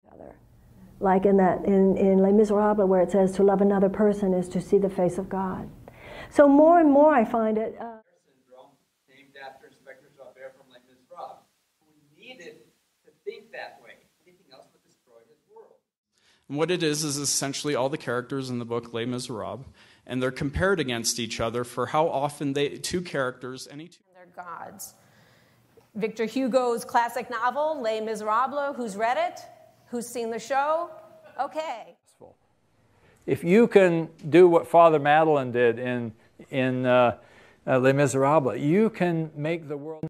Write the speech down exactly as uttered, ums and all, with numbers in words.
other. Like in that in, in Les Miserables, where it says to love another person is to see the face of God. So more and more I find it. Uh, syndrome, named after Inspector Javert from Les Miserables, who needed to think that way. Anything else would destroy his world. And what it is is essentially all the characters in the book Les Miserables, and they're compared against each other for how often they two characters, any two. They're gods. Victor Hugo's classic novel, Les Miserables. Who's read it? Who's seen the show? Okay. If you can do what Father Madeleine did in, in uh, uh, Les Miserables, you can make the world